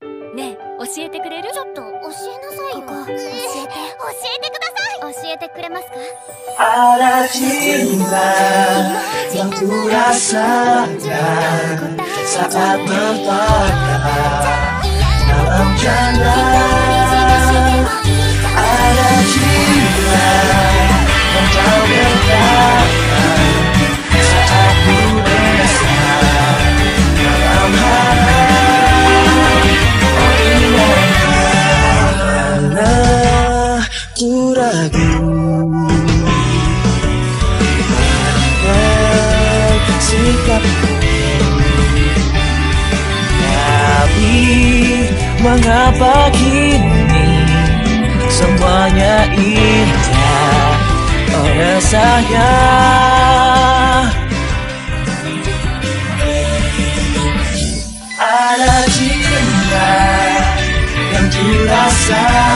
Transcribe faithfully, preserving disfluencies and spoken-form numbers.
ねえ、教えてくれる？ ちょっと教えなさいよ。ここ教えて、教えてください。教えてくれますか？ Ada cinta yang kurasakan saat bertanya dalam jalan. Ada cinta yang kau berikan saat ku resah dalam hati. Oh ingatlah, ku ragu sikapku, tapi mengapa kini semuanya indah? Oh resahnya ada cinta yang ku rasa